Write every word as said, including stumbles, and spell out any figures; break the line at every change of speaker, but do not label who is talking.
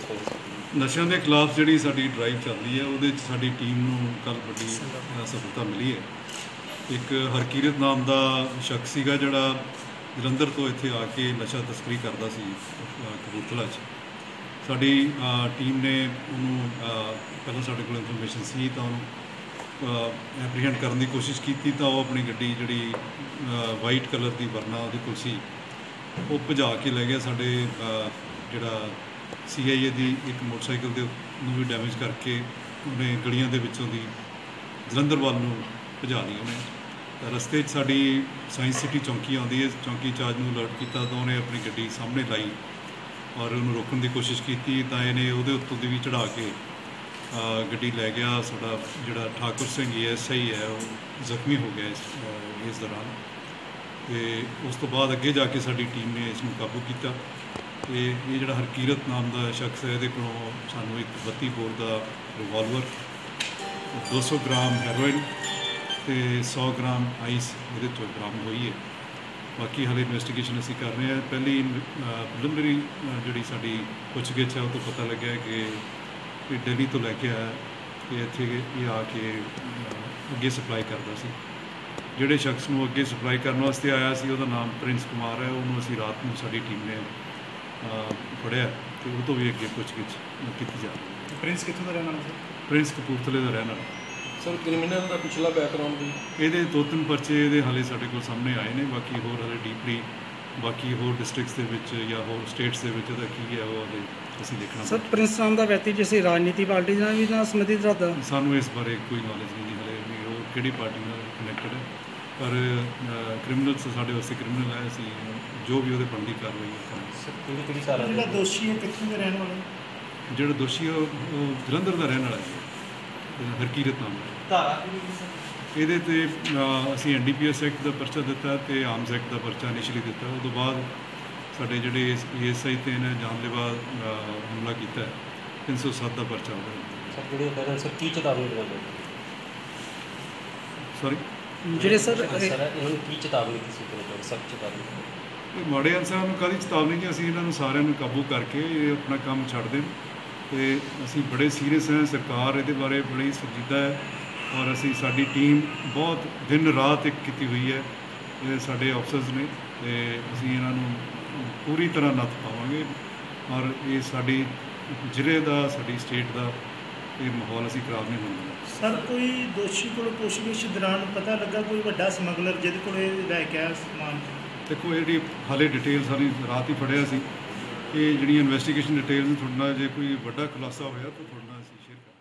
ਨਸ਼ਿਆਂ ਦੇ ਖਿਲਾਫ ਜਿਹੜੀ ਸਾਡੀ ਡਰਾਈਵ ਚੱਲਦੀ ਹੈ ਉਹਦੇ 'ਚ ਸਾਡੀ ਟੀਮ ਨੂੰ ਕੱਲ੍ਹ ਵੱਡੀ ਸਫਲਤਾ ਮਿਲੀ ਹੈ। ਇੱਕ ਹਰਕੀਰਤ ਨਾਮ ਦਾ ਸ਼ਖਸ ਸੀਗਾ ਜਿਹੜਾ ਜਲੰਧਰ ਤੋਂ ਇੱਥੇ ਆ ਕੇ ਨਸ਼ਾ ਤਸਕਰੀ ਕਰਦਾ ਸੀ ਕਪੂਰਥਲਾ 'ਚ। ਸਾਡੀ ਟੀਮ ਨੇ ਉਹਨੂੰ ਪਹਿਲਾਂ ਸਾਡੇ ਕੋਲ ਇਨਫੋਰਮੇਸ਼ਨ ਸੀ ਤਾਂ ਉਹਨੂੰ ਐਪਰੀਹੈਂਡ ਕਰਨ ਦੀ ਕੋਸ਼ਿਸ਼ ਕੀਤੀ ਤਾਂ ਉਹ ਆਪਣੀ ਗੱਡੀ ਜਿਹੜੀ ਵਾਈਟ ਕਲਰ ਦੀ ਵਰਨਾ ਉਹਦੇ ਕੋਲ ਸੀ ਉਹ ਭਜਾ ਕੇ ਲੈ ਗਿਆ। ਸਾਡੇ ਜਿਹੜਾ ਸੀ ਆਈ ਏ ਦੀ ਇੱਕ ਮੋਟਰਸਾਈਕਲ ਦੇ ਨੂੰ ਵੀ ਡੈਮੇਜ ਕਰਕੇ ਉਹਨੇ ਗਲੀਆਂ ਦੇ ਵਿੱਚੋਂ ਦੀ ਜਲੰਧਰ ਵੱਲ ਨੂੰ ਭਜਾ ਲਈ ਉਹਨੇ। ਰਸਤੇ 'ਚ ਸਾਡੀ ਸਾਇੰਸ ਸਿਟੀ ਚੌਂਕੀ ਆਉਂਦੀ ਹੈ, ਚੌਂਕੀ ਇੰਚਾਰਜ ਨੂੰ ਅਲਰਟ ਕੀਤਾ ਤਾਂ ਉਹਨੇ ਆਪਣੀ ਗੱਡੀ ਸਾਹਮਣੇ ਲਾਈ ਔਰ ਉਹਨੂੰ ਰੋਕਣ ਦੀ ਕੋਸ਼ਿਸ਼ ਕੀਤੀ ਤਾਂ ਇਹਨੇ ਉਹਦੇ ਉੱਤੋਂ ਦੀ ਵੀ ਚੜ੍ਹਾ ਕੇ ਗੱਡੀ ਲੈ ਗਿਆ। ਸਾਡਾ ਜਿਹੜਾ Thakur Singh A S I ਹੈ ਉਹ ਜ਼ਖਮੀ ਹੋ ਗਿਆ ਇਸ ਇਸ ਦੌਰਾਨ ਅਤੇ ਉਸ ਤੋਂ ਬਾਅਦ ਅੱਗੇ ਜਾ ਕੇ ਸਾਡੀ ਟੀਮ ਨੇ ਇਸ ਨੂੰ ਕਾਬੂ ਕੀਤਾ। ਅਤੇ ਇਹ ਜਿਹੜਾ ਹਰਕੀਰਤ ਨਾਮ ਦਾ ਸ਼ਖਸ ਹੈ ਇਹਦੇ ਕੋਲੋਂ ਸਾਨੂੰ ਇੱਕ ਬੱਤੀ ਬੋਰ ਦਾ ਰਿਵਾਲਵਰ, ਦੋ ਸੌ ਗ੍ਰਾਮ ਹੈਰੋਇਨ ਅਤੇ ਸੌ ਗ੍ਰਾਮ ਆਈਸ ਇਹਦੇ ਤੋਂ ਬਰਾਮਦ ਹੋਈ ਹੈ। ਬਾਕੀ ਹਾਲੇ ਇਨਵੈਸਟੀਗੇਸ਼ਨ ਅਸੀਂ ਕਰ ਰਹੇ ਹਾਂ। ਪਹਿਲੀ ਪ੍ਰੀਲਿਮਿਨਰੀ ਜਿਹੜੀ ਸਾਡੀ ਪੁੱਛਗਿੱਛ ਹੈ ਉਹ ਤੋਂ ਪਤਾ ਲੱਗਿਆ ਕਿ ਇਹ ਦਿੱਲੀ ਤੋਂ ਲੈ ਕੇ ਆਇਆ ਅਤੇ ਇੱਥੇ ਇਹ ਆ ਕੇ ਅੱਗੇ ਸਪਲਾਈ ਕਰਦਾ ਸੀ। ਜਿਹੜੇ ਸ਼ਖਸ ਨੂੰ ਅੱਗੇ ਸਪਲਾਈ ਕਰਨ ਵਾਸਤੇ ਆਇਆ ਸੀ ਉਹਦਾ ਨਾਮ ਪ੍ਰਿੰਸ ਕੁਮਾਰ ਹੈ। ਉਹਨੂੰ ਅਸੀਂ ਰਾਤ ਨੂੰ ਸਾਡੀ ਟੀਮ ਨੇ ਫੜਿਆ ਅਤੇ ਉਹ ਤੋਂ ਵੀ ਅੱਗੇ ਪੁੱਛਗਿੱਛ ਕੀਤੀ ਜਾ ਰਹੀ ਹੈ।
ਪ੍ਰਿੰਸ ਕਿੱਥੋਂ ਦਾ ਰਹਿਣ ਵਾਲਾ ਸਰ?
ਪ੍ਰਿੰਸ ਕਪੂਰਥਲੇ ਦਾ ਰਹਿਣ ਵਾਲਾ
ਸਰ। ਕ੍ਰਿਮੀਨਲ ਦਾ ਪਿਛਲਾ ਬੈਕਗਰਾਊਂਡ ਵੀ
ਇਹਦੇ ਦੋ ਤਿੰਨ ਪਰਚੇ ਇਹਦੇ ਹਾਲੇ ਸਾਡੇ ਕੋਲ ਸਾਹਮਣੇ ਆਏ ਨੇ। ਬਾਕੀ ਹੋਰ ਹਾਲੇ ਡੀਪਲੀ ਬਾਕੀ ਹੋਰ ਡਿਸਟ੍ਰਿਕਟਸ ਦੇ ਵਿੱਚ ਜਾਂ ਹੋਰ ਸਟੇਟਸ ਦੇ ਵਿੱਚ ਇਹਦਾ ਕੀ ਹੈ ਉਹ ਹਾਲੇ ਅਸੀਂ ਦੇਖਣਾ।
ਸਰ ਪ੍ਰਿੰਸ ਨਾਮ ਦਾ ਵਿਅਕਤੀ ਜਿਸ ਰਾਜਨੀਤੀ ਪਾਰਟੀ ਨਾਲ ਵੀ ਨਾਲ ਸੰਬੰਧਿਤ ਰੱਖਦਾ?
ਸਾਨੂੰ ਇਸ ਬਾਰੇ ਕੋਈ ਨੌਲੇਜ ਨਹੀਂ ਹਾਲੇ ਵੀ ਉਹ ਕਿਹੜੀ ਪਾਰਟੀ ਨਾਲ ਕਨੈਕਟਡ ਹੈ, ਪਰ ਕ੍ਰਿਮੀਨਲਸ ਸਾਡੇ ਵਾਸਤੇ ਕ੍ਰਿਮੀਨਲ ਹੈ। ਅਸੀਂ ਜੋ ਵੀ ਉਹਦੇ ਬਣਦੀ ਕਾਰਵਾਈ ਕਰਾਂਗੇ।
ਕਿਹੜੀ ਸਾਰਾ
ਜਿਹੜਾ ਦੋਸ਼ੀ ਹੈ ਕਿੱਥੋਂ ਦੇ ਰਹਿਣ ਵਾਲਾ?
ਜਿਹੜਾ ਦੋਸ਼ੀ ਹੈ ਉਹ ਜਲੰਧਰ ਦਾ ਰਹਿਣ ਵਾਲਾ ਹੈ, ਹਰਕੀਰਤ ਨਾਮ ਦਾ।
ਧਾਰਾ
ਇਹਦੇ 'ਤੇ ਅਸੀਂ N D P S act ਦਾ ਪਰਚਾ ਦਿੱਤਾ ਅਤੇ ਆਰਮਸ ਐਕਟ ਦਾ ਪਰਚਾ ਇਨੀਸ਼ੀਅਲੀ ਦਿੱਤਾ। ਉਹ ਤੋਂ ਬਾਅਦ ਸਾਡੇ ਜਿਹੜੇ ਏ ਐਸ ਆਈ 'ਤੇ ਨੇ ਜਾਨਲੇਵਾ ਹਮਲਾ ਕੀਤਾ ਤਿੰਨ ਸੌ ਸੱਤ ਦਾ ਪਰਚਾ ਉਹਦਾ।
ਸਰ ਜਿਹੜੇ ਸਰ ਕੀ ਚੇਤਾਵਨੀ ਦਿੰਦੇ?
ਸੌਰੀ
ਜਿਹੜੇ ਸਰ
ਇਹਨਾਂ ਨੂੰ ਕੀ ਚੇਤਾਵਨੀ ਕਿਸੇ ਕੋਲ ਸਖਤ ਚੇਤਾਵਨੀ?
ਮਾੜੇ ਅਨਸਰਾਂ ਨੂੰ ਕਾਹਦੀ ਚੇਤਾਵਨੀ ਜੀ, ਅਸੀਂ ਇਹਨਾਂ ਨੂੰ ਸਾਰਿਆਂ ਨੂੰ ਕਾਬੂ ਕਰਕੇ ਇਹ ਆਪਣਾ ਕੰਮ ਛੱਡ ਦੇਣ ਅਤੇ ਅਸੀਂ ਬੜੇ ਸੀਰੀਅਸ ਹਾਂ। ਸਰਕਾਰ ਇਹਦੇ ਬਾਰੇ ਬੜੀ ਸੰਜੀਦਾ ਹੈ ਔਰ ਅਸੀਂ ਸਾਡੀ ਟੀਮ ਬਹੁਤ ਦਿਨ ਰਾਤ ਇੱਕ ਕੀਤੀ ਹੋਈ ਹੈ। ਇਹ ਸਾਡੇ ਅਫਸਰਸ ਨੇ ਅਤੇ ਅਸੀਂ ਇਹਨਾਂ ਨੂੰ ਪੂਰੀ ਤਰ੍ਹਾਂ ਨੱਥ ਪਾਵਾਂਗੇ ਔਰ ਇਹ ਸਾਡੀ ਜ਼ਿਲ੍ਹੇ ਦਾ ਸਾਡੀ ਸਟੇਟ ਦਾ ਇਹ ਮਾਹੌਲ ਅਸੀਂ ਖਰਾਬ ਨਹੀਂ ਹੋਣ ਦੇਣਾ।
ਸਰ ਕੋਈ ਦੋਸ਼ੀ ਕੋਲ ਪੁੱਛਗਿੱਛ ਦੌਰਾਨ ਪਤਾ ਲੱਗਾ ਕੋਈ ਵੱਡਾ ਸਮਗਲਰ ਜਿਹਦੇ ਕੋਲ ਇਹ ਲੈ ਕੇ ਆਇਆ ਸਮਾਨ?
ਦੇਖੋ ਇਹ ਜਿਹੜੀ ਹਾਲੇ ਡਿਟੇਲ ਸਾਰੀ ਰਾਤ ਹੀ ਫੜਿਆ ਸੀ। ਇਹ ਜਿਹੜੀਆਂ ਇਨਵੈਸਟੀਗੇਸ਼ਨ ਡਿਟੇਲਸ ਤੁਹਾਡੇ ਨਾਲ ਜੇ ਕੋਈ ਵੱਡਾ ਖੁਲਾਸਾ ਹੋਇਆ ਤਾਂ ਤੁਹਾਡੇ ਨਾਲ ਅਸੀਂ ਸ਼ੇਅਰ ਕਰਾਂਗੇ।